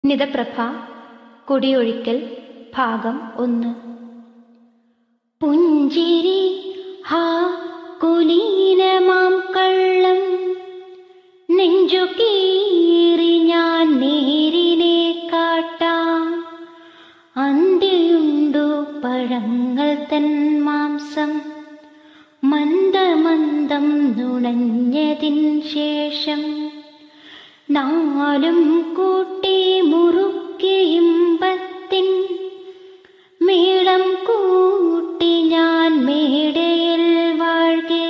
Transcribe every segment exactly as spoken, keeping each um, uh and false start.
നിതപ്രഭ കൊടിയൊഴിക്കൽ ഭാഗം ഒന്ന്. പുഞ്ചിരി ഹാ കുലീനമാം കള്ളം നെഞ്ചു കീറി ഞാൻ നേരിനെ കാട്ടാം. അന്തിയുണ്ടു പഴങ്ങൾ തൻ മാംസം മന്ദമന്ദം നുണഞ്ഞതിൻ ശേഷം നാലും കൂട്ടി മുറുക്കിയിമ്പത്തിൻ മേളം കൂട്ടി ഞാൻ മേടയിൽ വാഴ്കെ.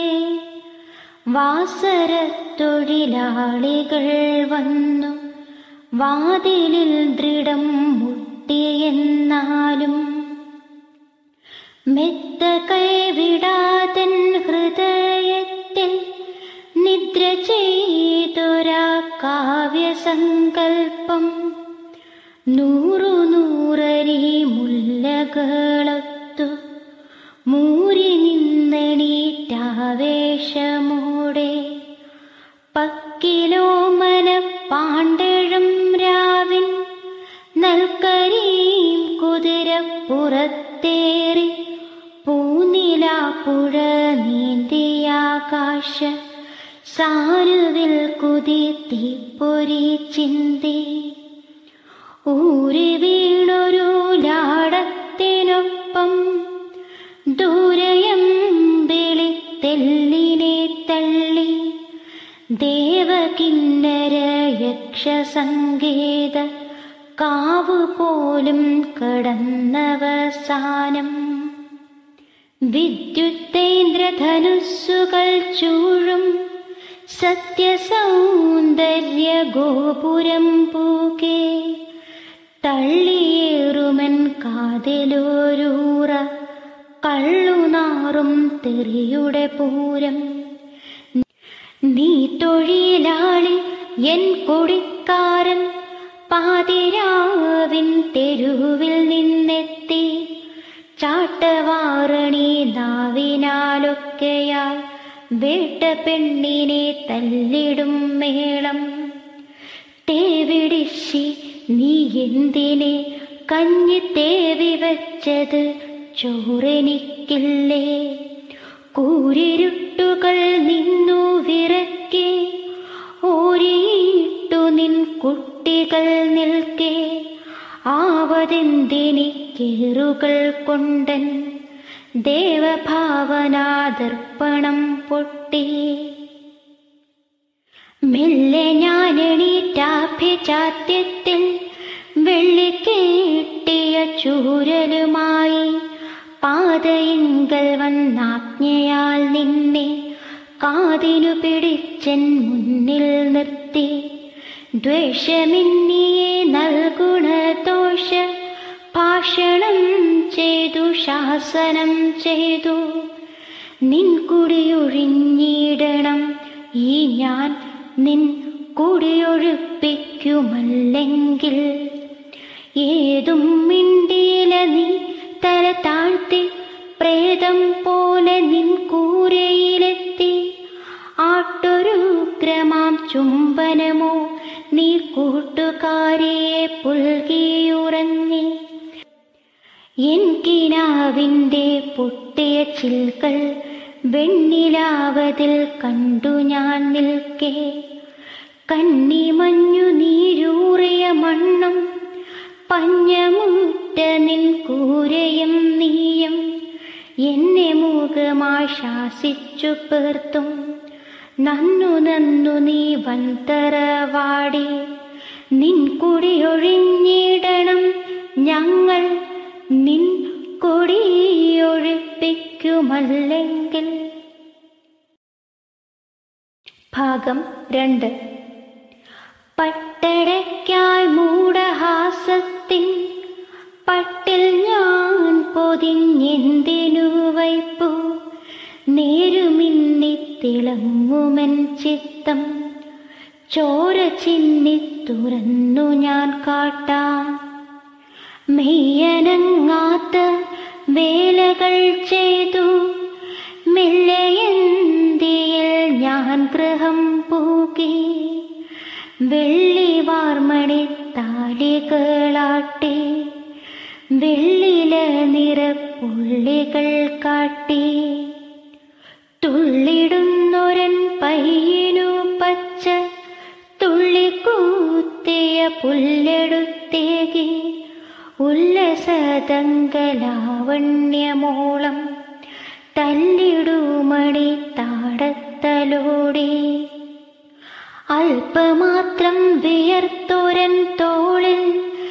വാസരത്തൊഴിലാളികൾ വന്നു വാതിലിൽ ദൃഢം മുട്ടിയെന്നാലും മെത്ത കൈവിടാതൻ ഹൃദയത്തിൽ നിദ്ര ചെയ്തൊരാ കാവ്യസങ്കൽപ്പം നൂറു നൂറരി മുല്ലകളൊത്തു മൂരി നിന്നണീറ്റാവേശമോടെ പക്കിലോ മന പാണ്ടഴും രാവിൻ നൽകരീം കുതിരപ്പുറത്തേറി പൂനിലാപ്പുഴ നീന്തിയാകാശ സാനുവിൽ കുതിർത്തി പൊരി ചിന്തി. ഊരി വീണൊരു ലാടത്തിനൊപ്പം ദൂരയം വിളിത്തെല്ലിനെ തള്ളി ദേവകിന്നര യക്ഷസങ്കേത കാവുപോലും കടന്നവസാനം. വിദ്യുത്തേന്ദ്രധനുസ്സുകൾ ചൂഴും സത്യസൗന്ദര്യ ഗോപുരം പൂകെ തള്ളിയേറുമൻ കാതിലൊരൂറ കള്ളുനാറും തെറിയുടെ പൂരം. നീ തൊഴിലാളി എൻ കൊടിക്കാരൻ പാതിരാവിൻ തെരുവിൽ നിന്നെത്തി ചാട്ടവാറണി നാവിനാലൊക്കെയാൽ വേട്ട പെണ്ണിനെ തല്ലിടും മേളം. തേവിടിശി നീ എന്തിനെ കഞ്ഞി തേവി വച്ചത് ചോറെനിക്കില്ലേ. കൂരിരുട്ടുകൾ നിന്നു വിറക്കെ ഓരിയിട്ടു നിൻ കുട്ടികൾ നിൽക്കെ ആവതെന്തിനിക്കേറുകൾ കൊണ്ടൻ ദേവഭാവനാദർപ്പണം പൊട്ടി. മെല്ലെ ഞാനെണീറ്റാഭ്യചാത്യത്തിൽ വെള്ളിക്കേട്ടിയ ചൂരലുമായി പാതയിങ്കൽ വന്നാജ്ഞയാൽ നിന്നെ കാതിനു പിടിച്ചൻ മുന്നിൽ നിർത്തി. ദ്വേഷമിന്നിയെ നൽകുണദോഷ ഭാഷണം ചെയ്തു ശാസനം ചെയ്തു. നിൻ കുടിയൊഴിഞ്ഞിടണം ഈ ഞാൻ നിൻ കുടിയൊഴിപ്പിക്കുമല്ലെങ്കിൽ. ഏതും മിണ്ടിയില നീ തല താഴ്ത്തി പ്രേതം പോലെ നിൻ കൂരയിലെത്തി. ആട്ടൊരുഗ്രമാം ചുംബനമോ നീ കൂട്ടുകാരിയെ പുൽകിയുറങ്ങി. എൻ കിനാവിൻ്റെ പൊട്ടിയ ചിൽകൾ വെണ്ണിലാവതിൽ കണ്ടു ഞാൻ നിൽക്കെ. കന്നിമഞ്ഞു നീരൂറിയ മണ്ണും പഞ്ഞമുറ്റ നിൻ കൂരയും നീയും എന്നെ മൂകമായി ശാസിച്ചു പേർത്തും. നന്നു നന്നു നീ വൻതറവാടി നിൻ കുടിയൊഴിഞ്ഞിടണം ഞങ്ങൾ നിൻ കൊടിയൊഴിപ്പിക്കുമല്ലെങ്കിൽ. ഭാഗം രണ്ട്. പട്ടടയ്ക്കായി മൂഢഹാസത്തിൻ പട്ടിൽ ഞാൻ പൊതിഞ്ഞെന്തിനു വയ്പു. നേരുമിന്നിത്തിളങ്ങുമൻ ചിത്തം ചോര ചിന്നി തുറന്നു ഞാൻ കാട്ടാം. മെയ്യനങ്ങാത്ത വേലകൾ ചെയ്തു മെല്ലയന്തിയിൽ ഞാൻ ഗൃഹം പൂകി. വെള്ളിവാർമണി താലികളാട്ടി വെള്ളില നിറപ്പുള്ളികൾ കാട്ടി തുള്ളിടുന്നൊരൻ പയ്യനു പച്ച തുള്ളിക്കൂത്തിയ പുല്ലെടുത്തേകി ഉല്ലസതങ്കലാവണ്യമോളം തല്ലിടുമണി താടത്തലോടി അല്പമാത്രം വിയർത്തൊരൻ തോളിൽ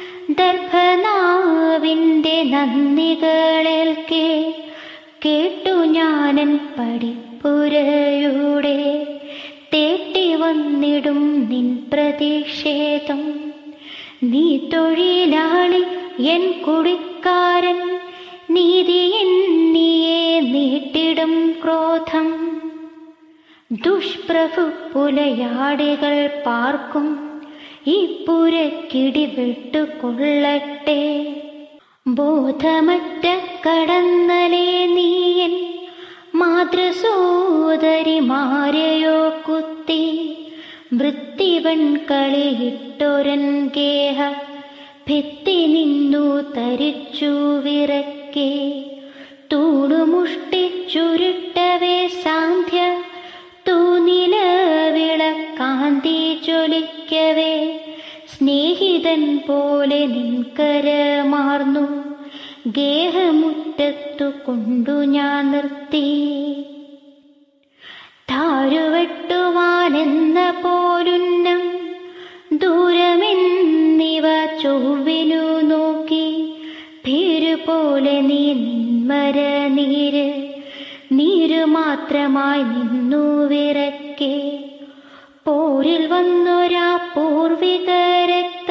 ദർഭനാവിൻ്റെ നന്ദികളേൽക്കെ കേട്ടു ഞാനൻ പടിപ്പുരയുടെ തേട്ടി വന്നിടും നിൻ പ്രതിഷേധം. നീ തൊഴിലാളി എൻ കുടിക്കാരൻ നീതി എന്നിയെ നീട്ടിടും ക്രോധം. ദുഷ്പ്രഭു പുലയാടികൾ പാർക്കും ഈ പുരക്കിടി വിട്ടുകൊള്ളട്ടെ. ബോധമറ്റ കടന്നലേ നീയൻ മാതൃസോദരിമാരെയോ കുത്തി വൃത്തിവൻ കളിയിട്ടൊരൻ ഗേഹ ഭിത്തി നിന്നു തരിച്ചു വിറക്കെ. തൂണുമുഷ്ടിച്ചുരുട്ടവേ സാന്ധ്യ തൂനിലവിളക്കാന്തി ജ്വലിക്കവേ സ്നേഹിതൻ പോലെ നിൻകരമാർന്നു ഗേഹമുറ്റത്തു കൊണ്ടു ഞാൻ നിർത്തി. താരുവെട്ടുവാനെന്ന പോലുന്നം ദൂരമെന്നിവ ചൊവ്വിനു നോക്കി ഭീരുപോലെ നീ നിന്മര നീര് നീരു മാത്രമായി നിന്നു വിറക്കെ. പോരിൽ വന്നൊരാ പൂർവിക രക്ത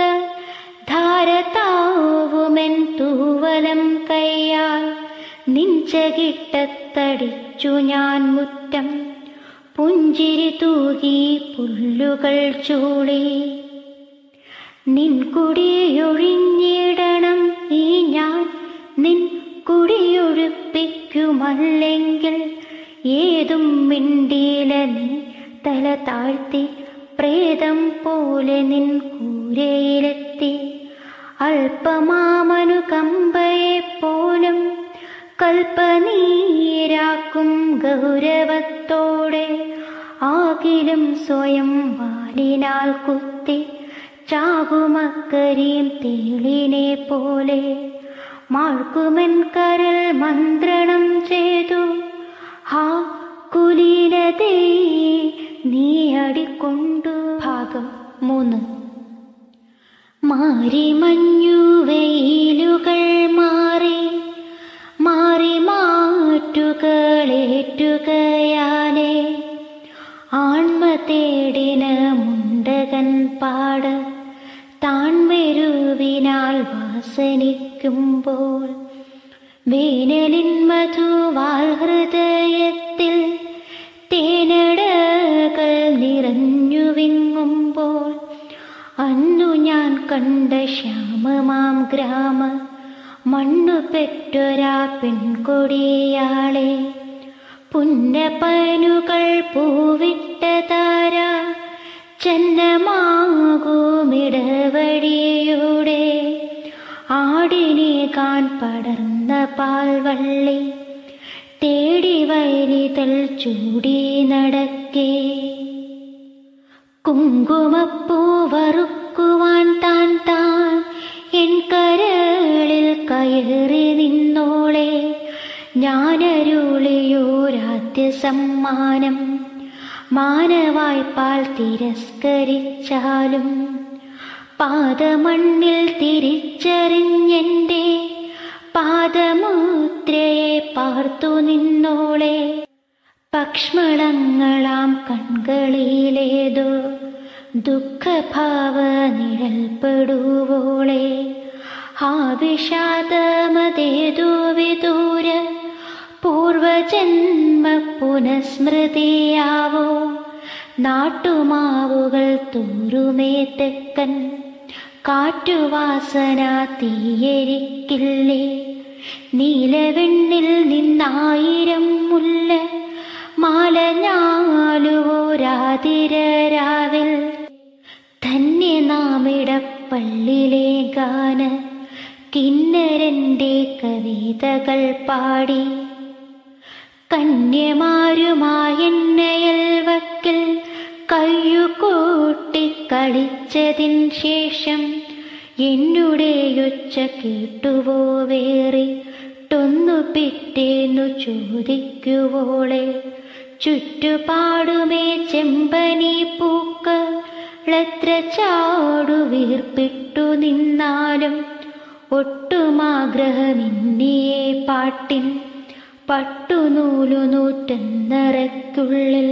ധാരതാവുമെൻ തൂവലം കയ്യാൽ നിഞ്ചകിട്ടത്തടിച്ചു ഞാൻ മുറ്റം പുഞ്ചിരി തൂകി പുല്ലുകൾ ചൂളി. നിൻ കുടിയൊഴിഞ്ഞിടണം ഈ ഞാൻ നിൻ കുടിയൊഴിപ്പിക്കുമല്ലെങ്കിൽ ഏതും മിണ്ടീല നീ തല താഴ്ത്തി പ്രേതം പോലെ നിൻ കൂരയിലെത്തി. അല്പമാമനുകമ്പയെപ്പോലും കൽപ്പനീരാക്കും ഗൗരവത്തോടെ ആകിലും സ്വയം വാലിനാൽ കുത്തി ചാകുമക്കരിയും തേളിനെ പോലെ മാൾക്കുമെൻ കരൾ മന്ത്രണം ചെയ്തു. ഹാ കുലീനതേ നീ അടിക്കൊണ്ടു. ഭാഗം മൂന്ന്. മാറി മഞ്ഞു വെയിലുകൾ മാറി മാറി മാറ്റുകളേറ്റുകയാലേ ആൺമ തേടിന മുണ്ടകൻ പാട് താൺവെരുവിനാൽ വാസനിക്കുമ്പോൾ വേനലിൻ മധുവാൽ ഹൃദയത്തിൽ തേനടകൾ നിറഞ്ഞു വിങ്ങുമ്പോൾ അന്നു ഞാൻ കണ്ട ശ്യാമമാം ഗ്രാമ മണ്ണു പെറ്റൊരാ പെൺകൊടിയാളെ പുന്നപ്പനുകൾ പൂവിട്ട താര ചന്നമാകുമിടവഴിയുടെ ആടിനെ കാൻ പടർന്ന പാൽവള്ളി തേടി വയലിതൾ ചൂടി നടക്കേ. കുങ്കുമപ്പൂ വറുക്കുവാൻ താൻ താൻ എൻ കരളിൽ കയറി നിന്നോളെ ഞാനരുളിയോരാദ്യ സമ്മാനം മാനവായ്പാൽ തിരസ്കരിച്ചാലും പാദമണ്ണിൽ തിരിച്ചറിഞ്ഞെൻ്റെ പാദമുദ്രയെ പാർത്തു നിന്നോളെ. പക്ഷ്മളങ്ങളാം കൺകളിലേതോ ദുഃഖഭാവ നിഴൽപ്പെടുവോളെ ആ വിഷാദമതേതോ വിദൂര പൂർവജന്മ പുനസ്മൃതിയാവോ. നാട്ടുമാവുകൾ തൂരുമേ തെക്കൻ കാറ്റുവാസന തീയരിക്കില്ലേ. നീലവെണ്ണിൽ നിന്നായിരം മുല്ല മാലഞ്ഞാലുവോരാതിരാവിൽ തന്നെ നാമിട പള്ളിലെ ഗാന കിന്നരന്റെ കവിതകൾ പാടി കന്യമാരുമായെന്നയൽവക്കിൽ കയ്യുകൂട്ടി കളിച്ചതിൻ ശേഷം എന്നുടെയൊച്ച കേട്ടുവോ വേറിട്ടൊന്നു പിറ്റേന്നു ചോദിക്കുവോളെ ചുറ്റുപാടുമേ ചെമ്പനി പൂക്കളെത്ര ചാടു വീർപ്പിട്ടു നിന്നാലും ഒട്ടുമാഗ്രഹമിന്നിയേ പാട്ടിൻ പട്ടുനൂലു നൂറ്റൊന്നരയ്ക്കുള്ളിൽ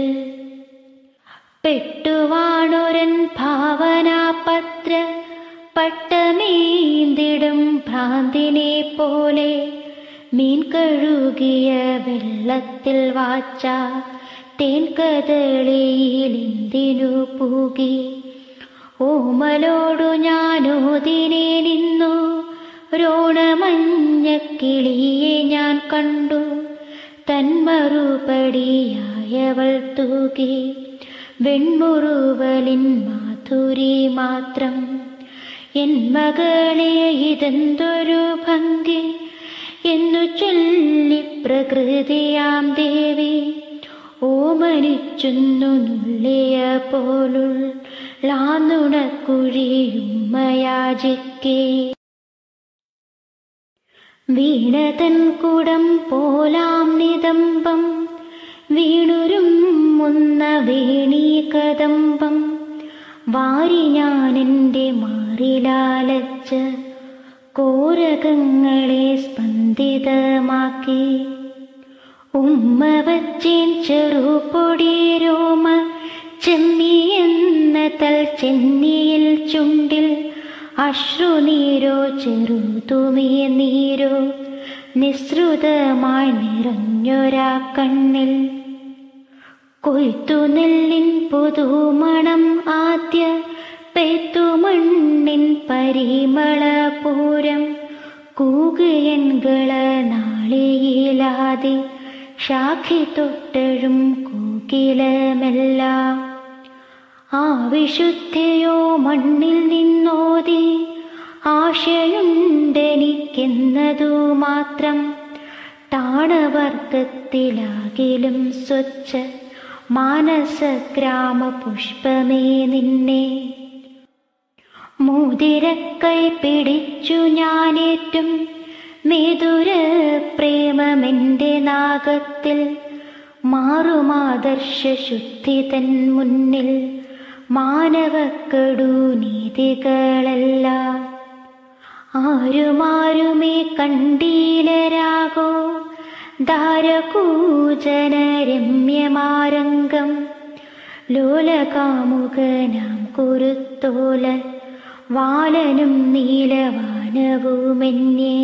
പെട്ടുവാണൊരൻ ഭാവനാപത്ര പട്ടമീന്തിടും ഭ്രാന്തിനെ പോലെ മീൻ കഴുകിയ വെള്ളത്തിൽ വാച്ച തേൻ കദളിയിലെന്തിനു പൂകി ഓമലോടു ഞാനോതിനെ നിന്നു രോണമഞ്ഞ കിളിയെ ഞാൻ കണ്ടു തന്മറുപടിയായവൾ തൂകി വെൺമുറുവലിൻ മാധുരി മാത്രം എൻ മകളെ ഇതെന്തൊരു ഭംഗി എന്നു ചൊല്ലി പ്രകൃതിയാം ദേവി ഓമനിച്ചൊന്നു നുള്ളിയ പോലുള്ളാന്നുണക്കുഴിയുമ്മയാജിക്കേ വീണതൻ കുടം പോലാം നിതംബം വീണുരും മുന്ന വേണീ കദംബം വാരി ഞാനെൻ്റെ മാറിലാലച്ച കോരകങ്ങളെ സ്പന്ദിതമാക്കി ഉമ്മ വച്ചേൻ ചെറുപൊടി രോമ ചെമ്മിയെന്ന തൽ ചെന്നിയിൽ ചുണ്ടിൽ അശ്രുനീരോ ചെറുതുമേ നീരോ നിസ്സൃതമായി നിറഞ്ഞൊരാ കണ്ണിൽ കൊയ്ത്തുനെല്ലിൻ പുതുമണം ആദ്യ പെയ്ത്തുമണ്ണിൻ പരിമളപൂരം കൂകയൻകള നാളിയിലാതി ശാഖി തൊട്ടഴും കൂകിലമെല്ലാം ആ വിശുദ്ധിയോ മണ്ണിൽ നിന്നോതി ആശയുണ്ടെനിക്കെന്നതു മാത്രം താണവർഗത്തിലാകിലും സ്വച്ഛ മാനസഗ്രാമ പുഷ്പമേ നിന്നെ മോതിരക്കൈ പിടിച്ചു ഞാനേറ്റും മേതുര പ്രേമമെൻ്റെ നാഗത്തിൽ മാറുമാദർശ ശുദ്ധി തൻ മുന്നിൽ മാനവക്കടു നീതികളെല്ലാം ആരുമാരുമേ കണ്ടീലരാകോ ധാരകൂജന രമ്യമാരംഗം ലോലകാമുകനാം കുരുത്തോല വാലനും നീലവാനവുമെന്നേ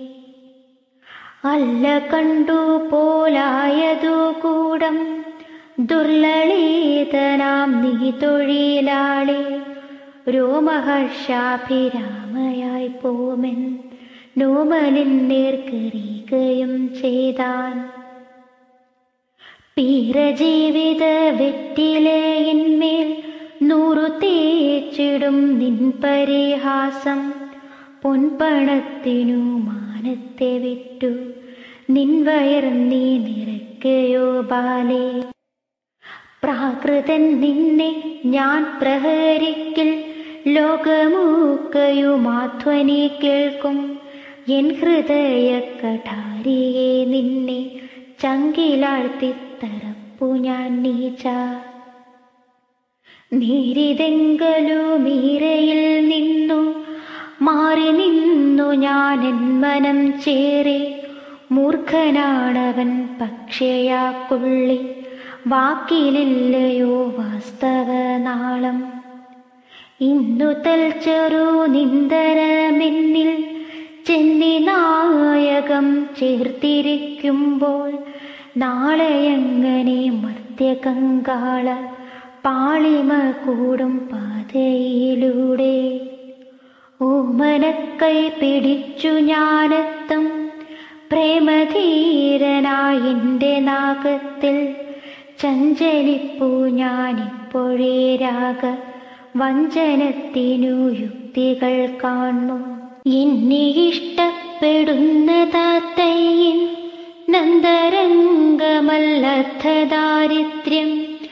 അല്ല കണ്ടു പോലായതു കൂടം ദുർലളിതനാം നീ തൊഴിലാളി രോമഹർഷാഭിരാമയായി പോമെൻ നോമലിൻ നേർക്കറിയുകയും ചെയ്താൻ പീരജീവിത വെറ്റിലയിന്മേൽ നൂറു തേച്ചിടും നിൻ പരിഹാസം പൊൻപണത്തിനു മാനത്തെ വിട്ടു നിൻ വയർ നീ നിറയ്ക്കയോ ബാലേ പ്രാകൃതൻ നിന്നെ ഞാൻ പ്രഹരിക്കിൽ ലോകമൂക്കയുമാധ്വനി കേൾക്കും എൻ ഹൃദയ കഠാരിയെ നിന്നെ ചങ്കിലാഴ്ത്തിത്തറപ്പു ഞാൻ നീച്ച നീരിതെങ്കലു മീരയിൽ നിന്നു മാറി നിന്നു ഞാൻ എൻ മനം ചേരെ മൂർഖനാണവൻ പക്ഷയാക്കുള്ളി വാക്കിലില്ലയോ വാസ്തവനാളം ഇന്നു തൽ ചെറു നിന്ദനമെന്നിൽ ചെന്നി നായകം ചേർത്തിരിക്കുമ്പോൾ നാളെയങ്ങനെ മർത്യകങ്കാള പാളിമ കൂടും പാതയിലൂടെ ഓമനക്കൈ പിടിച്ചു ഞാനെത്തും പ്രേമധീരനായെൻ്റെ നാഗത്തിൽ ചഞ്ചലിപ്പൂ ഞാനിപ്പോഴേ രാഗ വഞ്ചനത്തിനു യുക്തി കീർത്തികൾ കാണു. എന്നെ ഇഷ്ടപ്പെടുന്ന താത്തയ്യൻ നന്തരംഗമല്ലർത്ഥദാരിദ്ര്യം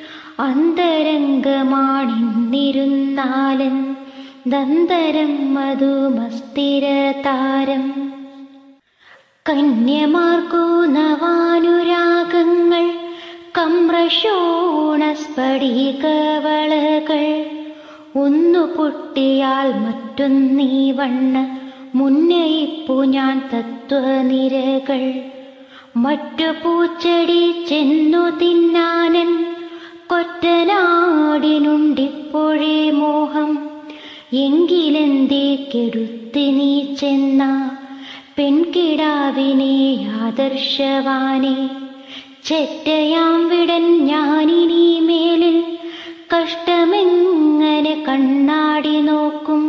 അന്തരംഗമാണിന്നിരുന്നാലൻ ദന്തരം മധുമസ്ഥിരതാരം. കന്യമാർക്കു നവാനുരാഗങ്ങൾ കമ്രശോണസ്ഫടികവളകൾ ഒന്നു പൊട്ടിയാൽ മറ്റൊന്നീ വണ്ണ മുന്നയിപ്പു ഞാൻ തത്വനിരകൾ. മറ്റു പൂച്ചെടി ചെന്നു തിന്നാനൻ കൊറ്റനാടിനുണ്ടിപ്പോഴേ മോഹം. എങ്കിലെന്തേ കെടുത്തി നീ ചെന്ന പെൺകിടാവിനെ ആദർശവാനെ. ചെറ്റയാം വിടൻ ഞാനിനി മേലിൽ കഷ്ടമെങ്ങനെ കണ്ണാടി നോക്കും.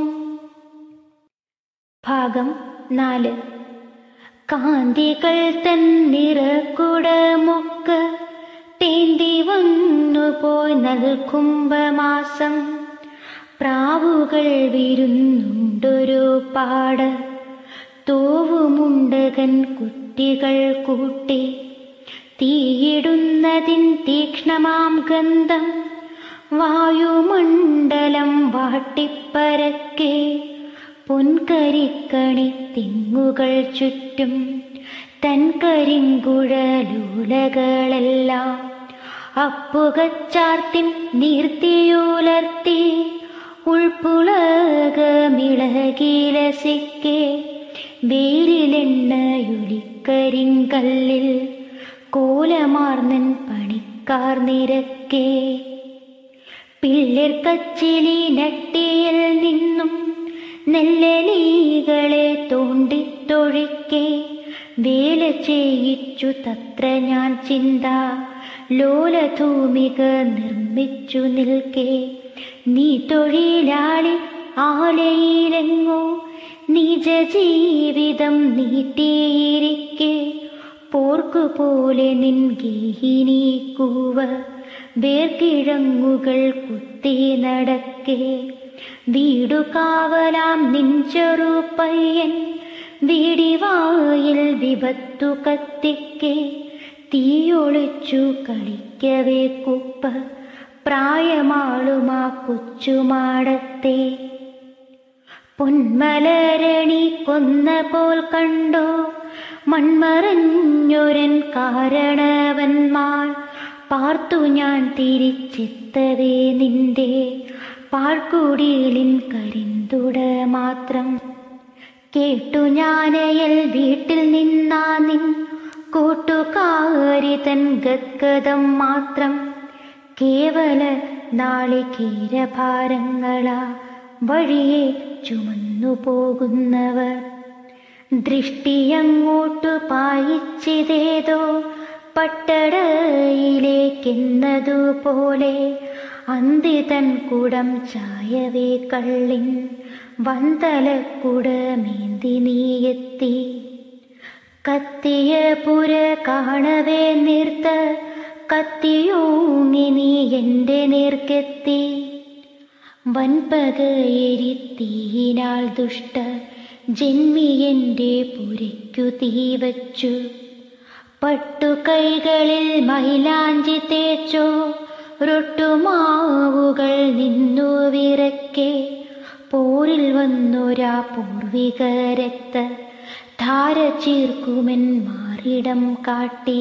ഭാഗം നാല്. കാന്തികൾ തന്നിറക്കുടമൊക്കെ തേന്തി വന്നു പോയി നൽകുംഭമാസം. പ്രാവുകൾ വിരുന്നുണ്ടൊരു പാട് തോവുമുണ്ടകൻ കുട്ടികൾ കൂട്ടി. തീയിടുന്നതിൻ തീക്ഷ്ണമാം ഗന്ധം വായുമണ്ഡലം വാട്ടിപ്പരക്കെ. പൊൻകരിക്കണി തെങ്ങുകൾ ചുറ്റും തൻകരിങ്കുഴലൂലകളെല്ലാം അപ്പുകച്ചാർത്തിൻ നീർത്തിയുലർത്തി ഉൾപ്പുളകമിളകിലസിക്കെ. വേലിലെണ്ണയൊലിക്കരിങ്കല്ലിൽ കോലമാർന്നൻ പണിക്കാർ നിരക്കെ. പിള്ളേർക്കച്ചിലി നട്ടിയിൽ നിന്നും നെല്ലലീകളെ തോണ്ടിത്തൊഴിക്കെ. വേല ചെയ്യിച്ചു തത്ര ഞാൻ ചിന്ത ലോലധൂമിക നിർമ്മിച്ചു നിൽക്കെ. നീ തൊഴിലാളി ആലയിലെങ്ങോ നിജ ജീവിതം നീട്ടിയിരിക്കെ. പോർക്കുപോലെ നിൻ ഗേഹിനി കൂവ വേർക്കിഴങ്ങുകൾ കുത്തി നടക്കെ. വീടുകാവലാം നിൻ ചെറുപയ്യൻ വീടിവായിൽ വിപത്തു കത്തിക്കെ. തീയൊളിച്ചു കളിക്കവേ കുപ്പ പ്രായമാളുമാ കൊച്ചുമാടത്തെ. പൊന്മലരണി കൊന്ന പോൽ കണ്ടോ മൺമറഞ്ഞൊരൻ കാരണവന്മാർ. പാർത്തു ഞാൻ തിരിച്ചെത്തവേ നിന്റെ പാഴ്ക്കുടിലിൻ കരിന്തുട മാത്രം. കേട്ടു ഞാനയൽ വീട്ടിൽ നിന്നാ നിൻ കൂട്ടുകാരി തൻ ഗദ്ഗതം മാത്രം. കേവല നാളികേരഭാരങ്ങളാ വഴിയെ ചുമന്നു പോകുന്നവർ. ദൃഷ്ടിയങ്ങോട്ടു പായിച്ചിതേതോ പട്ടടയിലേക്കെന്നതുപോലെ. അന്തി തൻ കുടം ചായവേ കള്ളിൻ വന്തലക്കുടമേന്തി നീയെത്തി. കത്തിയ പുര കാണവേ നീർത്ത കത്തിയൂങ്ങി നീ എൻ്റെ നേർക്കെത്തി. വൻപകയെരിത്തീനാൽ ദുഷ്ട ജന്മി എൻ്റെ പുരയ്ക്കു തീവച്ചു. പട്ടുകൈകളിൽ മൈലാഞ്ചി തേച്ചോ റൊട്ടുമാവുകൾ നിന്നു വിറക്കെ. പോരിൽ വന്നൊരാ പൂർവിക രക്ത ധാര ചീർക്കുമെൻ മാറിടം കാട്ടി.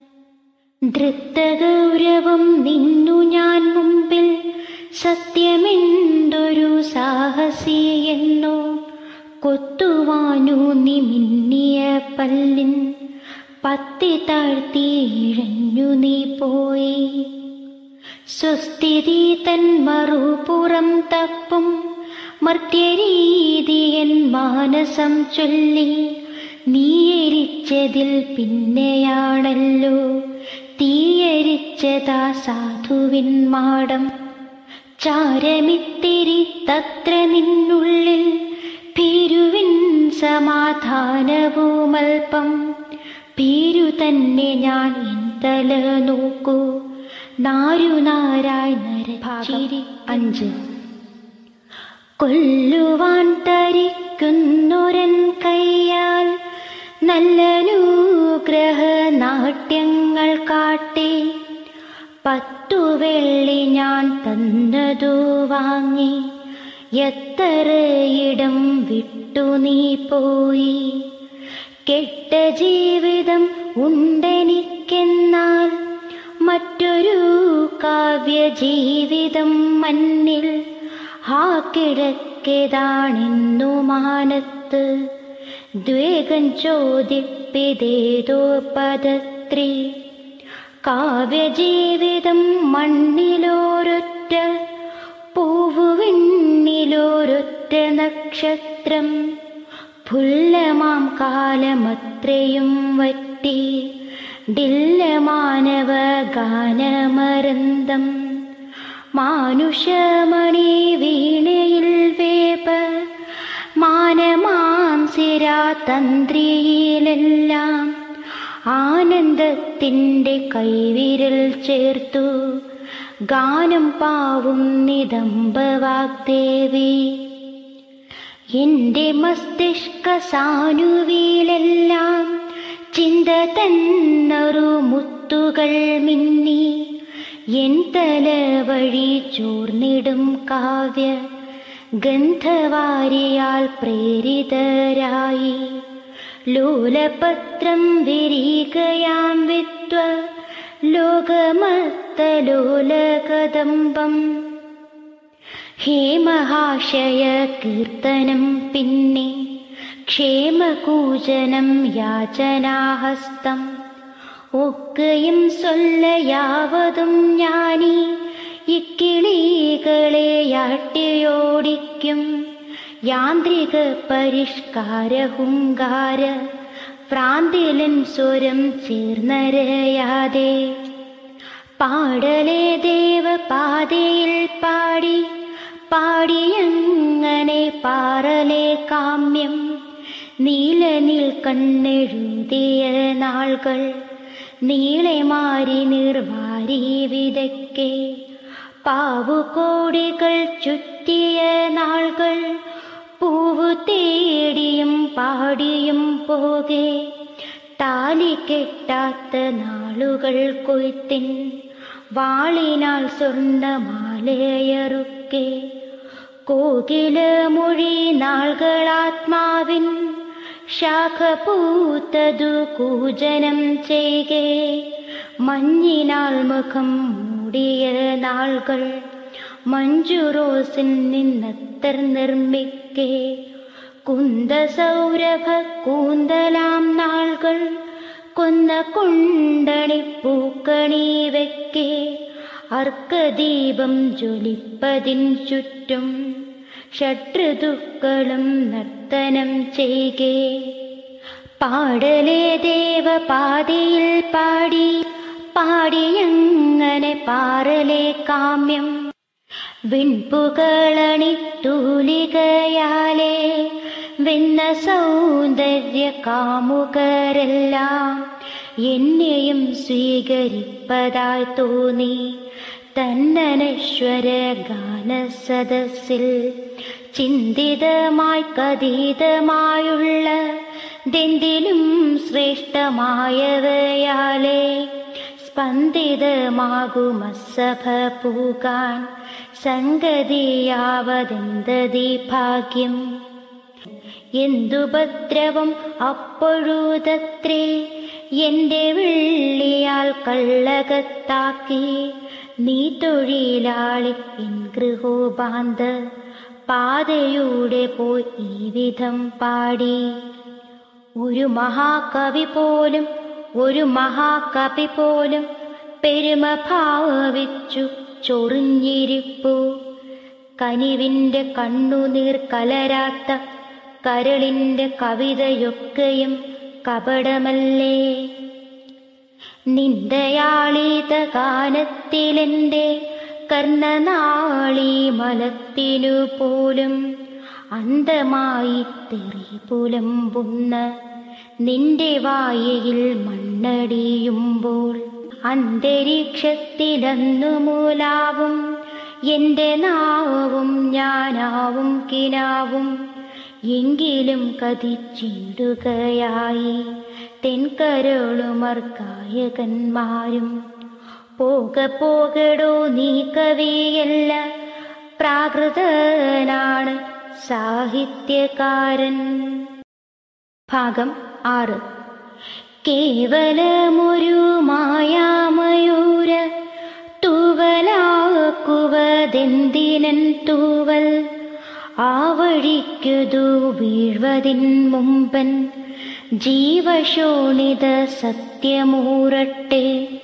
ധൃത്തഗൗരവം നിന്നു ഞാൻ മുമ്പിൽ സത്യമെന്തൊരു സാഹസിയെന്നോ. കൊത്തുവാനു നിമിന്നിയ പല്ലിൻ പത്തി താഴ്ത്തി ഇഴഞ്ഞു നീ പോയി. സുസ്ഥിതി തൻ മറുപുറം തപ്പും മർത്യരീതിയൻ മാനസം ചൊല്ലി. നീയരിച്ചതിൽ പിന്നെയാണല്ലോ തീയരിച്ചതാ സാധുവിൻ മാടം. ചാരമിത്തിരി തത്ര നിന്നുള്ളിൽ ഭീരുവിൻ സമാധാനവുമൽപ്പം. ഭീരു തന്നെ ഞാൻ എൻ തല നോക്കൂ നാരുനാരായി നരഭാഗം അഞ്ച്. കൊല്ലുവാൻ തരിക്കുന്നൊരൻ കയ്യാൽ നല്ലനുഗ്രഹ നാട്യങ്ങൾ കാട്ടി പത്തു വെള്ളി ഞാൻ തന്നതു വാങ്ങി എത്രയിടം വിട്ടു നീ പോയി. കെട്ട ജീവിതം ഉണ്ടെനിക്കെന്നാൽ മറ്റൊരു കാവ്യ ജീവിതം മന്നിൽ ആ കിഴക്കേതാണെന്നു മാനത്ത് ദ്വേഗം ചോദിപ്പിതേതോ പദത്രി. കാവ്യജീവിതം മണ്ണിലോരൊറ്റ പൂവുവിണ്ണിലോരൊറ്റ നക്ഷത്രം. പുല്ലമാം കാലമത്രയും വറ്റി ഡില്ല മാനവ ഗാനമരന്തം. മാനുഷമണി വീണയിൽ വേപ മാനമാം സിരാതന്ത്രിയിലെല്ലാം ആനന്ദത്തിൻ്റെ കൈവിരൽ ചേർത്തു ഗാനം പാവും നിദംബവാഗ്ദേവി. എൻ്റെ മസ്തിഷ്ക സാനുവിലെല്ലാം ചിന്ത തന്നൊരു മുത്തുകൾ മിന്നി എൻ തല വഴി ചോർന്നിടും കാവ്യ ഗന്ധവാരിയാൽ പ്രേരിതരായി ലോലപത്രം വിരികയാം വിദ്വ ലോകമത്തലോലകദംബം. ഹേമഹാശയ കീർത്തനം പിന്നെ ക്ഷേമകൂജനം യാചനാഹസ്തം. ഒക്കെയും സൊല്ലയാവതും ഞാനീ ഇക്കിളികളെ യാട്ടിയോടിക്കും. യാന്ത്രിക പരിഷ്കാര ഹുങ്കാര ഭ്രാന്തിലൻ സ്വരം ചേർന്നരയാതെ പാടലേ ദേവപാതയിൽ പാടി പാടിയങ്ങനെ പാറലേ കാമ്യം. നീലനിൽ കണ്ണെഴുതിയ നാൾകൾ നീളെ മാറി നിർവാരി വിതയ്ക്കെ പാവുകോടികൾ ചുറ്റിയ നാൾകൾ പൂവു തേടിയും പാടിയും പോകെ താലി കെട്ടാത്ത നാളുകൾ കൊയ്ത്തിൻ വാളിനാൽ സ്വർണ്ണമാലയറുക്കെ കോകില മൊഴി നാൾകളാത്മാവിൻ ശാഖ പൂത്തതു കൂജനം ചെയ്കെ മഞ്ഞിനാൽ മുഖം മൂടിയ നാൾകൾ മഞ്ജുറോസിൽ നിന്നത്തർ നിർമ്മിക്കെ കുന്ദസൗരഭ കൂന്തലാം നാൾകൾ കൊന്ന കുണ്ടണി പൂക്കണി വെക്കെ അർക്കദീപം ജ്വലിപ്പതിൻ ചുറ്റും ഷഡ്ഋതുക്കളും നർത്തനം ചെയ്കെ പാടലേ ദേവപാതയിൽ പാടി പാടിയങ്ങനെ പാറലേ കാമ്യം. വിൺപുകളണി തൂലികയാലേ വെന്ന സൗന്ദര്യ കാമുകരെല്ലാം എന്നെയും സ്വീകരിപ്പതായി തോന്നി തന്നനശ്വര ഗാനസദസ്സിൽ. ചിന്തിതമായി കഥിതമായുള്ള ദെന്തിലും ശ്രേഷ്ഠമായവയാലേ സ്പന്ദിതമാകുമസഭ പൂകാൻ സംഗതിയാവതെന്തതി ഭാഗ്യം. എന്തുപദ്രവം അപ്പൊഴുതത്രേ എന്റെ വെള്ളിയാൽ കള്ളകത്താക്കി നീ തൊഴിലാളി എൻ ഗൃഹോപാന്ത പാതയൂടെ പോയി ഈ വിധം പാടി. ഒരു മഹാകവി പോലും ഒരു മഹാകവി പോലും പെരുമ ഭാവിച്ചു ചൊറിഞ്ഞിരിപ്പു. കനിവിൻ്റെ കണ്ണുനീർ കലരാത്ത കരളിൻ്റെ കവിതയൊക്കെയും കപടമല്ലേ. നിന്ദയാളീത ഗാനത്തിലെൻ്റെ കർണനാളി മലത്തിനു പോലും അന്തമായി തെറിപുലമ്പുന്ന നിന്റെ വായയിൽ മണ്ണടിയുമ്പോൾ അന്തരീക്ഷത്തിലന്നു മൂലാവും എൻ്റെ നാവും ഞാനാവും കിനാവും എങ്കിലും കതിച്ചിടുകയായി തെൻകരളുമർ ഗായകന്മാരും. പോക പോകടോ നീ കവിയല്ല, പ്രാകൃതനാണ് സാഹിത്യകാരൻ. ഭാഗം ആറ്. കേവലമൊരു മായാമയൂര തൂവലാക്കുവതെന്തിനൻ തൂവൽ, ആ വഴിക്കുതു വീഴ്വതിൻ മുമ്പൻ ജീവശോണിത സത്യമൂറട്ടെ.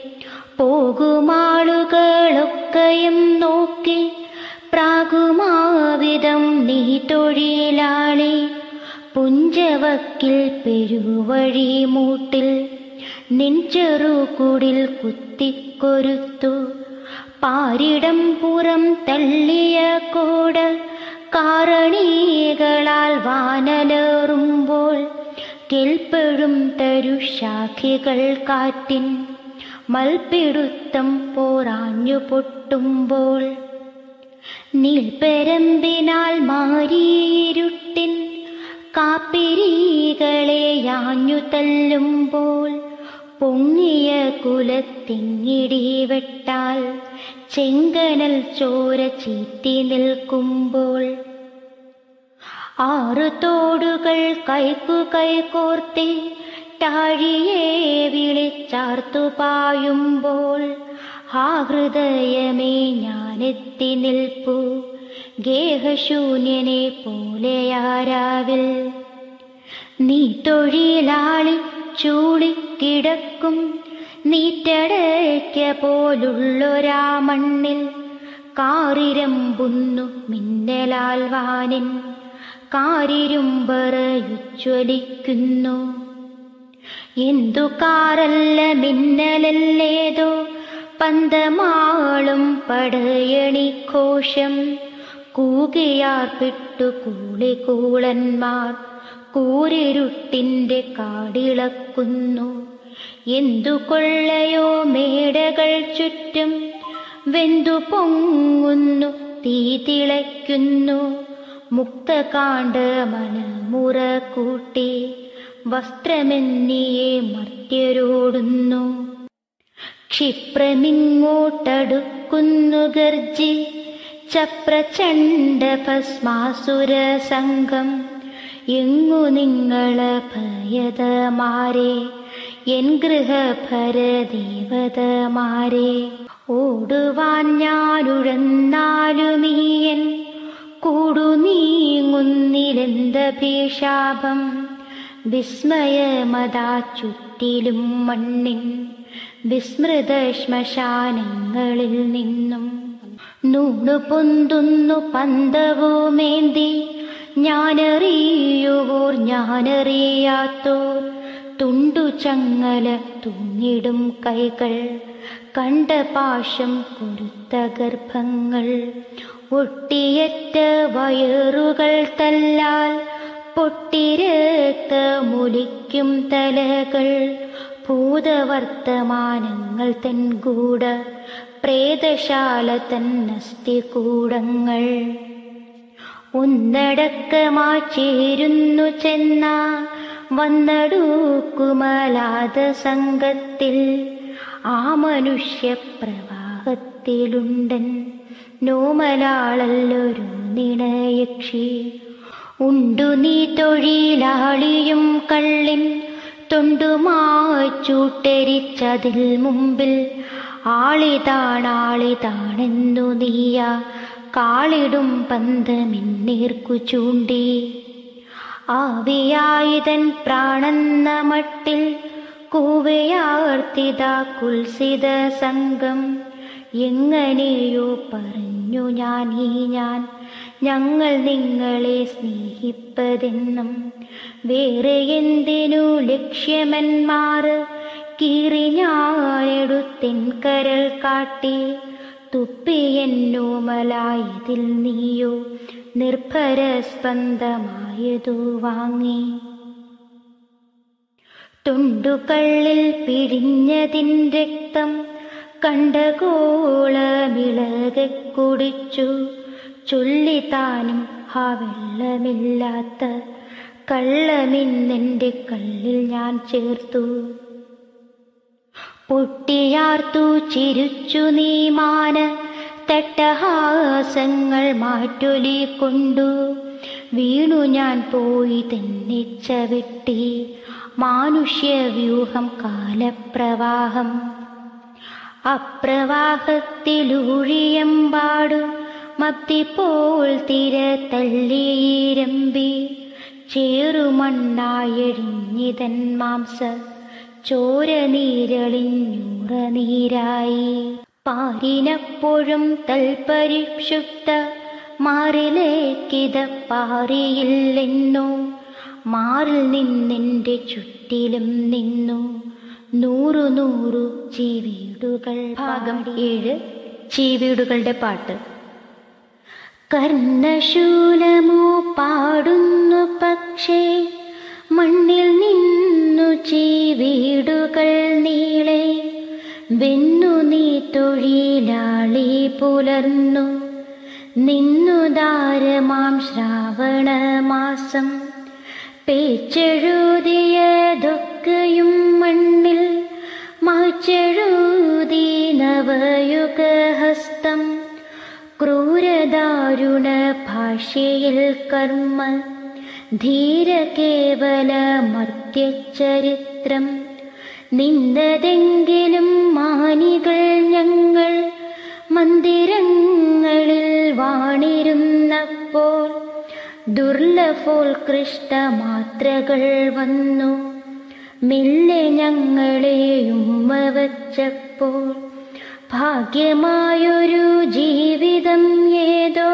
പോകുമാളുകളൊക്കെയും നോക്കി പ്രാകുമാവിധം നീ തൊഴിലാളി, പുഞ്ചവക്കിൽ പെരുവഴി മൂട്ടിൽ നിൻ ചെറുകുടിൽ കുത്തിക്കൊരുത്തു. പാരിടം പുറം തള്ളിയ കോട കാരണികളാൽ വാനലേറുമ്പോൾ കെൽപ്പഴും തരുശാഖികൾ കാറ്റിൻ മൽപ്പിടുത്തം പോറാഞ്ഞു പൊട്ടുമ്പോൾ. നീൽപ്പെരമ്പിനാൽ മാരിയിരുട്ടിൻ കാപ്പിരികളെ യാഞ്ഞു തല്ലുമ്പോൾ പൊങ്ങിയ കുലത്തിങ്ങിടി വെട്ടാൽ ചെങ്കനൽ ചോര ചീറ്റി നിൽക്കുമ്പോൾ. ആറു തോടുകൾ കൈക്കു കൈകോർത്തി താഴിയെ വിളിച്ചാർത്തു പായുമ്പോൾ ആ ഹൃദയമേ ഞാനെത്തി നിൽപ്പു ഗേഹശൂന്യനെ പോലെയാരാവിൽ. നീ തൊഴിലാളി ചൂളിക്കിടക്കും നീറ്റടയ്ക്ക പോലുള്ളൊരാ മണ്ണിൽ കാറിരമ്പുന്നു മിന്നലാൽ വാനിൻ കാരിരുമ്പറയുജ്വലിക്കുന്നു. എന്തു കാറല്ല മിന്നലല്ലേതോ പന്തമാളും പടയണിഘോഷം. കൂകിയാർപ്പിട്ടു കൂളികൂളന്മാർ കൂരിരുട്ടിന്റെ കാടിളക്കുന്നു. എന്തു കൊള്ളയോ മേടകൾ ചുറ്റും വെന്തു പൊങ്ങുന്നു തീ തിളയ്ക്കുന്നു. മുക്തകാണ്ഡ മനമുറ കൂട്ടി വസ്ത്രമെന്നിയെ മർത്യരോടുന്നു. ക്ഷിപ്രമിങ്ങോട്ടടുക്കുന്നു ഗർജി ചപ്രചണ്ഡ ഭസ്മാസുര സംഘം. എങ്ങു നിങ്ങള ഭയതമാരെ എൻ ഗൃഹഭരദേവതമാരെ. ഓടുവാൻ ഞാനുഴന്നാലുമീയൻ കൂടു നീങ്ങുന്നിലെന്തഭിശാപം. വിസ്മയമതാ ചുറ്റിലും മണ്ണിൻ വിസ്മൃത ശ്മശാനങ്ങളിൽ നിന്നും. നൂണു പൊന്തുന്നു പന്തവുമേന്തി ഞാനറിയുവോർ ഞാനറിയാത്തോർ. തുണ്ടു ചങ്ങല തൂങ്ങിടും കൈകൾ കണ്ട പാശം കൊരുത്ത ഗർഭങ്ങൾ. ഒട്ടിയറ്റ വയറുകൾ തല്ലാൽ പൊട്ടിരക്തമൊലിക്കും തലകൾ. ഭൂതവർത്തമാനങ്ങൾ തൻ ഗൂഢ പ്രേതശാല തന്നസ്ഥികൂടങ്ങൾ. ഒന്നടക്കമായി ചേരുന്നു ചെന്ന വന്നടുക്കുമലാത സംഘത്തിൽ. ആ മനുഷ്യ പ്രവാഹത്തിലുണ്ടൻ നോമലാളല്ലൊരു നിണയക്ഷി. ഉണ്ടു നീ തൊഴിലാളിയും കള്ളിൻ തൊണ്ടുമായി ചൂട്ടരിച്ചതിൽ മുമ്പിൽ. ആളിതാണാളിതാണെന്നു നീയ കാളിടും പന്തമിന്നീർക്കു ചൂണ്ടി. ആവിയായിതൻ പ്രാണെന്ന മട്ടിൽ കൂവയാർത്തിതാ കുൽസിത സംഘം. എങ്ങനെയോ പറഞ്ഞു ഞാൻ ഈ ഞാൻ ഞങ്ങൾ നിങ്ങളെ സ്നേഹിപ്പതെന്നും. വേറെ എന്തിനു ലക്ഷ്യമെന്മാർ കീറി ഞാനെടുത്തിൻ കരൾ കാട്ടി. തുപ്പിയെന്നോമലായതിൽ നീയോ നിർഭര സ്പന്ദമായതു വാങ്ങി. തൊണ്ടുകള്ളിൽ പിഴിഞ്ഞതിൻ രക്തം കണ്ടകോളമിളകെ കുടിച്ചു ചൊല്ലിത്താനും ഹാ വെള്ളമില്ലാത്ത കള്ളമിന്നെൻ്റെ കള്ളിൽ ഞാൻ ചേർത്തു. പൊട്ടിയാർത്തു ചിരിച്ചു നീ മാന തട്ടഹാസങ്ങൾ മാറ്റൊലി കൊണ്ടു. വീണു ഞാൻ പോയി തന്നെ ചവിട്ടി മാനുഷ്യവ്യൂഹം കാലപ്രവാഹം. അപ്രവാഹത്തിലൂഴിയമ്പാടു മത്തിപ്പോൾ തിര തള്ളിയിരമ്പി ചേറുമണ്ണായെഴിഞ്ഞിതൻ മാംസ ചോര നീരളിഞ്ഞൂറ നീരായി. പാരിനപ്പോഴും തൽപരിക്ഷുപ്ത മാറിലേക്കിത പാറിയില്ലെന്നോ. മാറിൽ നിന്നെൻ്റെ ചുറ്റിലും നിന്നു നൂറു നൂറു ചീവീടുകൾ. ഭാഗം ഏഴ്. ചീവീടുകളുടെ പാട്ട്. കർണശൂലമോ പാടുന്നു പക്ഷേ മണ്ണിൽ നിന്നു ചീവീടുകൾ നീളെ. വെന്നു നീ തൊഴിലാളി പുലർന്നു നിന്നു ദാരമാം ശ്രാവണമാസം. പേച്ചെഴുതിയതൊക്കെയും മണ്ണിൽ മാച്ചെഴുതി നവയുഗഹസ്തം. ക്രൂരദാരുണ ഭാഷയിൽ കർമ്മ ധീര കേവല മർത്യചരിത്രം. നിന്നതെങ്കിലും മാനികൾ ഞങ്ങൾ മന്ദിരങ്ങളിൽ വാണിരുന്നപ്പോൾ ദുർലഭോത്കൃഷ്ട മാത്രകൾ വന്നു മെല്ലെ ഞങ്ങളെയും വച്ചപ്പോൾ. ഭാഗ്യമായൊരു ജീവിതം ഏതോ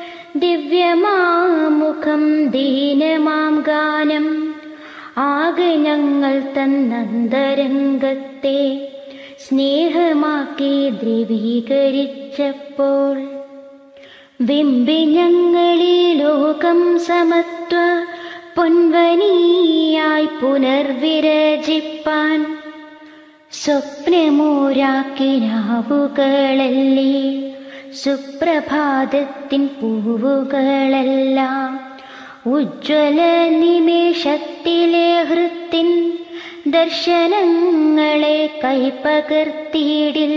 ദിവ്യമാമുഖം ദീനമാം ഗാനം. ആകെ ഞങ്ങൾ തന്നന്തരംഗത്തെ സ്നേഹമാക്കി ദ്രവീകരിച്ചപ്പോൾ. വിമ്പി ഞങ്ങളീ ലോകം സമത്വ പൊൻവനിയായി പുനർവിരചിപ്പാൻ സ്വപ്നമൂരാക്കിനാവുകളല്ലേ സുപ്രഭാതത്തിൻ പൂവുകളെല്ലാം. ഉജ്ജ്വല നിമേഷത്തിലെ ഹൃത്തിൻ ദർശനങ്ങളെ കൈപകർത്തിയിടിൽ.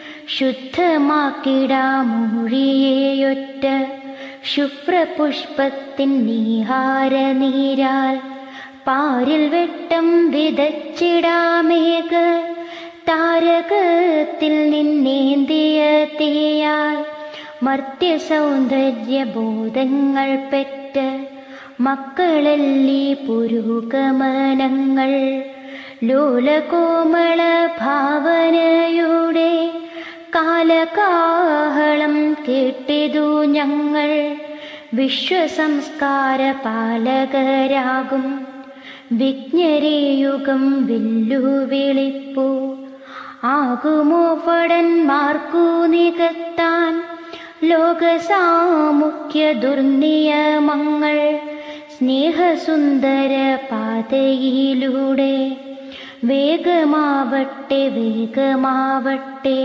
ശുദ്ധമാക്കിടാമൂഴിയെയൊറ്റ ശുഭ്രപുഷ്പത്തിൻ നീഹാര നീരാൽ. പാരിൽ വെട്ടം വിതച്ചിടാമേക താരകത്തിൽ നിന്നേന്തിയ തീയാൽ. മർത്യ സൗന്ദര്യ ബോധങ്ങൾ പെറ്റ മക്കളല്ലീ പുരോഗമനങ്ങൾ. ലോലകോമള ഭാവനയുടെ കാലകാഹളം കേട്ടിതു ഞങ്ങൾ. വിശ്വസംസ്കാര പാലകരാകും വിജ്ഞരേയുഗം വെല്ലുവിളിപ്പു. ആകുമോ ഭടന്മാർക്കു നികത്താൻ ലോകസാമുഖ്യ ദുർനിയമങ്ങൾ. സ്നേഹസുന്ദര പാതയിലൂടെ വേഗമാവട്ടെ വേഗമാവട്ടെ.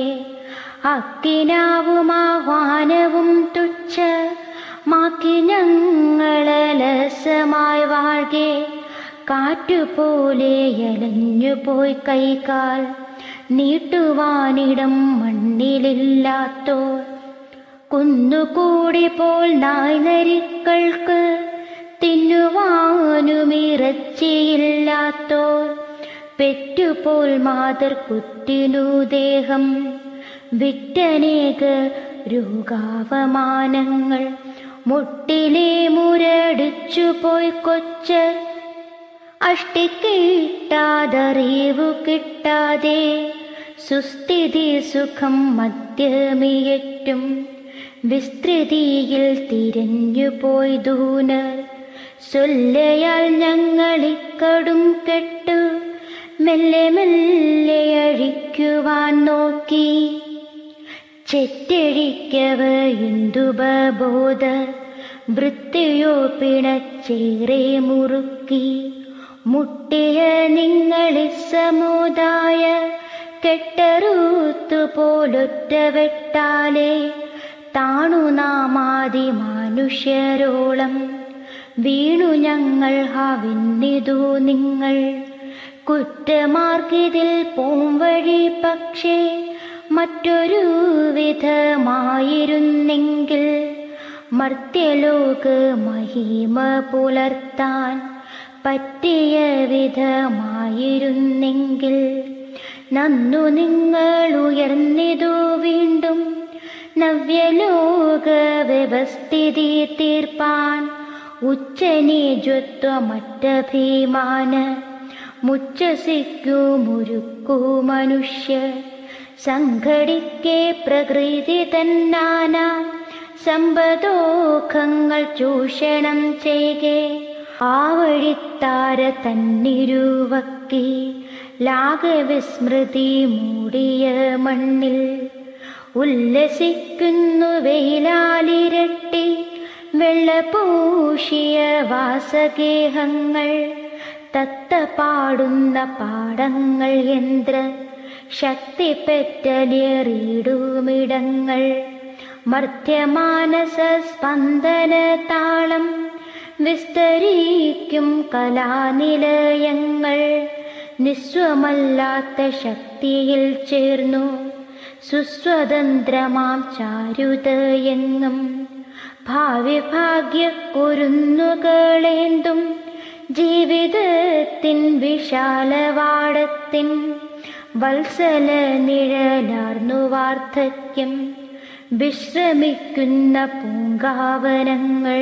അക്കിനാവുമാഹ്വാനവും തുച്ഛ മാക്കി ഞങ്ങളലസമായി വാഴ്കെ. കാറ്റുപോലെ അലഞ്ഞുപോയി കൈകാൽ നീട്ടുവാനിടം മണ്ണിലില്ലാത്തോർ. കുന്നുകൂടിപ്പോൾ നായ്നരിക്കൾക്ക് തിന്നുവാനുമിറച്ചിയില്ലാത്തോർ. പെറ്റുപോൽ മാതർക്കുറ്റിനു ദേഹം വിറ്റനേക രോഗാവമാനങ്ങൾ. മുട്ടിലെ മുരടിച്ചുപോയി കൊച്ച് അഷ്ടിക്കിട്ടാതറിവു കിട്ടാതെ. സുസ്ഥിതി സുഖം മധ്യമിയറ്റും വിസ്തൃതിയിൽ തിരഞ്ഞുപോയി ദൂനർ. ചൊല്ലയാൽ ഞങ്ങളിക്കടും കെട്ടു മെല്ലെ മെല്ലെ അഴിക്കുവാൻ നോക്കി. ചെറ്റഴിക്കവയുണ്ടുപബോധ വൃത്തിയോ പിണച്ചേറെ മുറുക്കി. മുട്ടിയ നിങ്ങളി സമുദായ കെട്ടറുത്തുപോലൊറ്റ വെട്ടാലേ താണു നാമാതി മനുഷ്യരോളം വീണു ഞങ്ങൾ ഹവിന്നിതു നിങ്ങൾ. കുറ്റമാർക്കിതിൽ പോംവഴി പക്ഷേ മറ്റൊരു വിധമായിരുന്നെങ്കിൽ മർത്യലോക മഹിമ പുലർത്താൻ പറ്റിയ വിധമായിരുന്നെങ്കിൽ നന്നു നിങ്ങൾ ഉയർന്നിതു വീണ്ടും നവ്യലോക വ്യവസ്ഥിതി തീർപ്പാൻ. ഉച്ചനീചത്വമറ്റഭിമാന മുച്ചസിക്കൂ മുരുക്കൂ മനുഷ്യ സംഘടിക്കെ പ്രകൃതി തന്നാന സമ്പദോഖങ്ങൾ ചൂഷണം ചെയ്കെ ആവഴിത്താര തന്നിരുവക്കി ലാഘവിസ്മൃതി മൂടിയ മണ്ണിൽ ഉല്ലസിക്കുന്നു വെയിലാലിരട്ടി വെള്ളപൂശിയ വാസഗേഹങ്ങൾ. തത്ത പാടുന്ന പാടങ്ങൾ യന്ത്ര ശക്തി പെറ്റലേറിയിടുമിടങ്ങൾ. മർത്യമാനസ സ്പന്ദന താളം വിസ്തരിക്കും കലാനിലയങ്ങൾ. നിസ്വമല്ലാത്ത ശക്തിയിൽ ചേർന്നു സുസ്വതന്ത്രമാം ചാരുതയെങ്ങും ഭാവി ഭാഗ്യ കുരുന്നുകളേന്തും ജീവിതത്തിൻ വിശാലവാടത്തിൻ വത്സല നിഴലാർന്നു വാർദ്ധക്യം വിശ്രമിക്കുന്ന പൂങ്കാവനങ്ങൾ.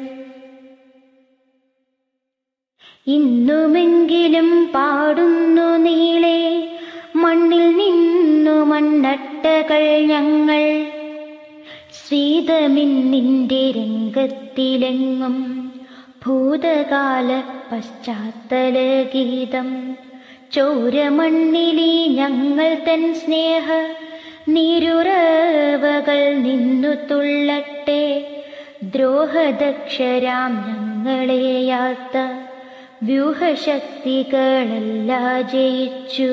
ഇന്നുമെങ്കിലും പാടുന്നു നീളെ മണ്ണിൽ നിന്നു മണ്ണട്ടകൾ ഞങ്ങൾ. ശ്രീതമിന്നിൻ്റെ രംഗത്തിലെങ്ങും ഭൂതകാല പശ്ചാത്തല ഗീതം. ചോരമണ്ണിലി ഞങ്ങൾ തൻ സ്നേഹ നീരുറവകൾ നിന്നു തുള്ളട്ടെ. ദ്രോഹദക്ഷരാം ഞങ്ങളെയാത്ത വ്യൂഹശക്തികളെല്ലാം ജയിച്ചു.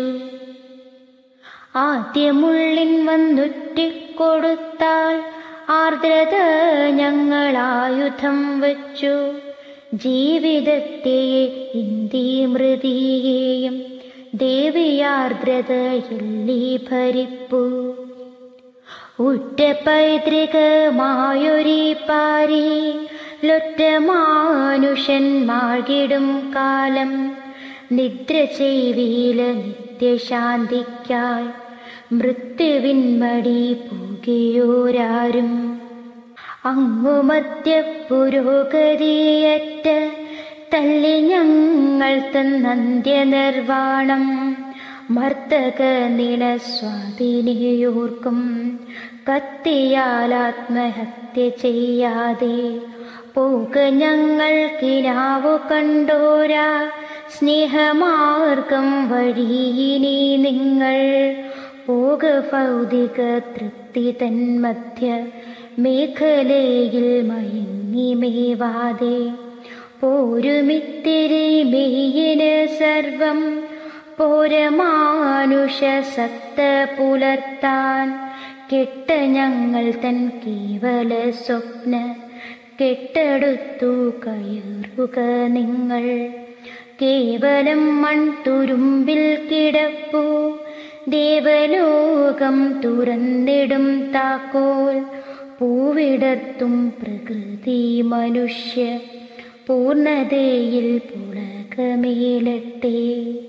ആദ്യമുള്ളിൻ വന്നുറ്റിക്കൊടുത്താൽ ആർദ്രത ഞങ്ങളായുധം വച്ചു. ജീവിതത്തെ ഇന്ദീമൃതിയെയും ദേവിയാർദ്രതയല്ലി ഭരിപ്പു. ഉറ്റ പൈതൃകമായൊരീ പാരി ലൊറ്റ മാനുഷന്മാർകിടും കാലം. നിദ്ര ചെയ്വീല നിത്യശാന്തിക്കായി മൃത്യുവിൻമടി പോകുകയോരാരും. അങ്ങുമധ്യ പുരോഗതിയറ്റ തല്ലി ഞങ്ങൾ തന്നന്ത്യനിർവാണം. മർത്തക നിണസ്വാധീനിയോർക്കും കത്തിയാൽ ആത്മഹത്യ ചെയ്യാതെ പോക ഞങ്ങൾക്കിനാവു കണ്ടോരാ സ്നേഹമാർഗം വഴിയിനി നിങ്ങൾ. പോക ഭൗതിക തൃപ്തി തന്മധ്യ മേഖലയിൽ മയങ്ങി മേവാതെ പോരുമിത്തിരി മെയ്യിന് സർവം പോരമാനുഷ സത്ത പുലർത്താൻ. കെട്ട ഞങ്ങൾ തൻ കേവല സ്വപ്ന കെട്ടടുത്തു കയറുക നിങ്ങൾ. കേവലം മൺതുരുമ്പിൽ കിടപ്പു ദേവലോകം തുറന്നിടും താക്കോൽ. പൂവിടർത്തും പ്രകൃതി മനുഷ്യ പൂർണ്ണതയിൽ പുളകമേലട്ടെ.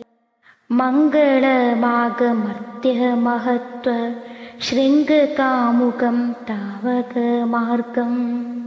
മംഗളമാകമർത്യ മഹത്വ ശൃംഗകാമുകം താവക മാർഗം.